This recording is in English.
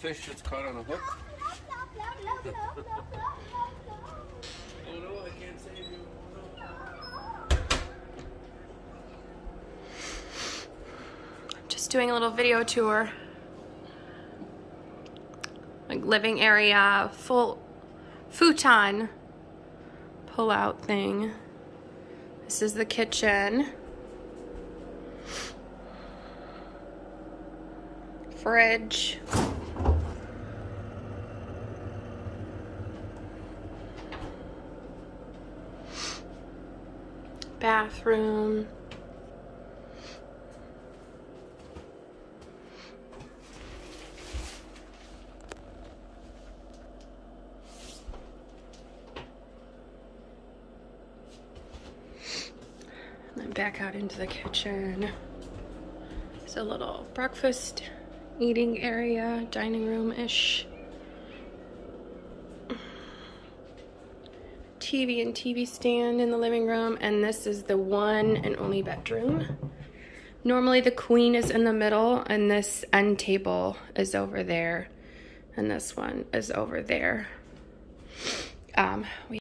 fish that's caught on a hook. Oh no, I can't save you. Just doing a little video tour. Like living area, full futon pull-out thing. This is the kitchen. Fridge. Bathroom. And then back out into the kitchen. It's a little breakfast eating area, dining room-ish. TV and TV stand in the living room, and this is the one and only bedroom. Normally the queen is in the middle, and this end table is over there, and this one is over there.